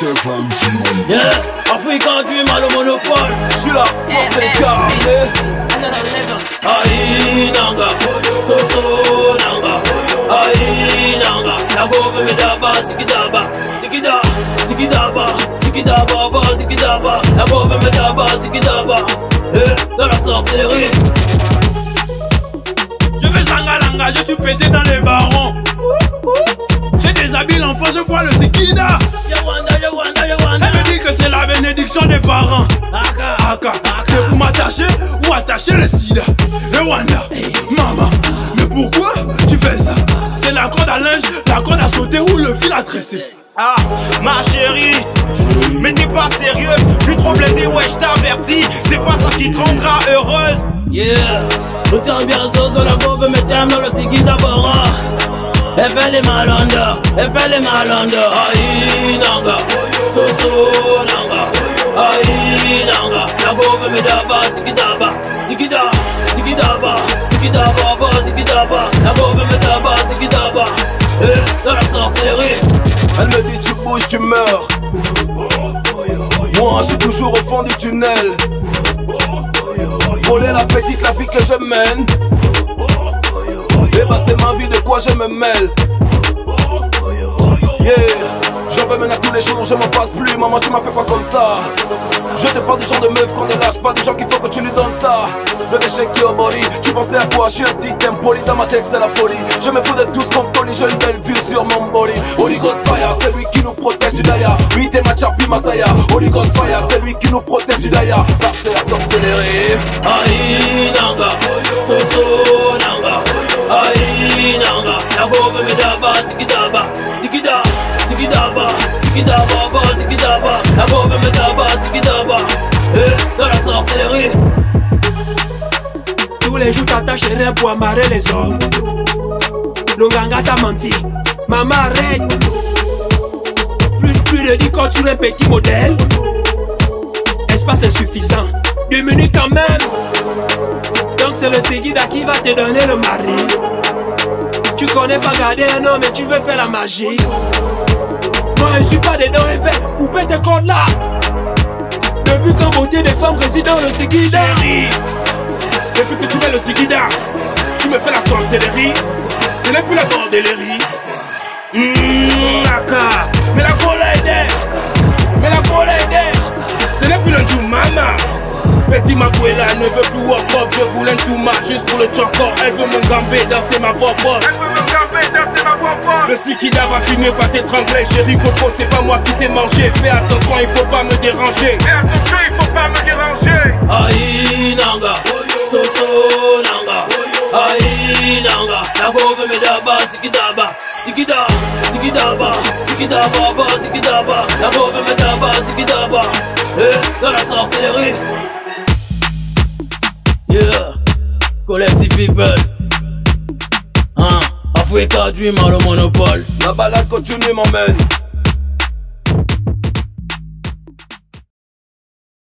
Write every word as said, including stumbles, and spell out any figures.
Yeah, Africa Dream à le monopole. J'suis là, force incarnée. Aïe nanga, soso nanga. Aïe nanga, la gove me daba, sikidaba, sikida, sikidaba, sikidaba, ba, sikidaba. La gove me daba, sikidaba. Eh, dans la sorcellerie. Je vais zangalanga, je suis pété dans les barons. J'ai des habits l'enfant, je vois le sikida. Elle me dit que c'est la bénédiction des parents. Aka, Aka, c'est pour m'attacher ou attacher le sida. Rwanda, maman, mais pourquoi tu fais ça? C'est la corde à linge, la corde à sauter ou le fil à tresser. Ah, ma chérie, mais t'es pas sérieuse. Je suis trop blindé, ouais, je t'avertis. C'est pas ça qui te rendra heureuse. Yeah, autant bien zozo, la gove me t'aime dans le sikida bara. Elle fait les malandres, elle fait les malandres. Aïe nanga, soso nanga. Aïe nanga, la gove me daba, sikidaba, sikida, sikidaba, sikidaba, ba, sikidaba. La gove me daba, sikidaba. Eh, dans la sorcellerie. Elle me dit tu bouges, tu meurs. Moi je suis toujours au fond du tunnel. Voler la petite, la vie que je mène. Et bah c'est ma vie, de quoi je me mêle. Yeah, j'en veux maintenant tous les jours, je m'en passe plus. Maman tu m'as fait pas comme ça. Je te parle des gens de meufs qu'on ne lâche pas, des gens qu'il faut que tu lui donnes ça. Le déchet qui est au body, tu pensais à quoi? Je suis un petit impoli, dans ma tête c'est la folie. Je me fous de tous comme Tony, j'ai une belle vue sur mon body. Holy Ghost Fire, c'est lui qui nous protège du Daya. Oui t'es ma chapi Masaya. Holy Ghost Fire, c'est lui qui nous protège du Daya. Ça c'est la sorcellerie. Aïe nanga, soso nanga. Aïe nanga, la gove me daba, sikidaba, sikida, sikidaba, sikidaba, ba, sikidaba. La gove me daba, sikidaba. Eh, dans la sorcellerie. Tous les jours t'attaches rien pour amarrer les hommes. L'onganga t'a menti, maman arrête. Plus, plus de dix quand tu es un petit modèle. Espace insuffisant, deux minutes quand même. Donc c'est le Segida qui va te donner le mari. Tu connais pas garder un homme et tu veux faire la magie. Moi je suis pas dedans et fais couper tes cordes là. Depuis quand beauté des femmes réside dans le Segida. Chérie, depuis que tu mets le Segida, tu me fais la sorcellerie. Ce n'est plus la bordellerie. Mmh, Aka, mais la cola est dead. Mais la cola est dead. Ce n'est plus le Jumama. Petit Maguela ne veut plus walk up. Je voulais un Touma juste pour le chokor. Elle veut mon gambé danser ma voix boss. Elle veut mon gambé danser ma voix boss. Le Sikida va finir par t'étrangler. Chérie Coco, c'est pas moi qui t'ai mangé. Fais attention, il faut pas me déranger. Fais attention, il faut pas me déranger. Aïe nanga, soso nanga. Aïe nanga, la gove me daba, sikidaba, sikida, sikidaba, sikidaba, ba, sikidaba. La gove me daba, sikidaba. Eh, dans la sorcellerie. Yeah, collective people. Hein, Africa Dream à le monopole. La balade continue m'emmène.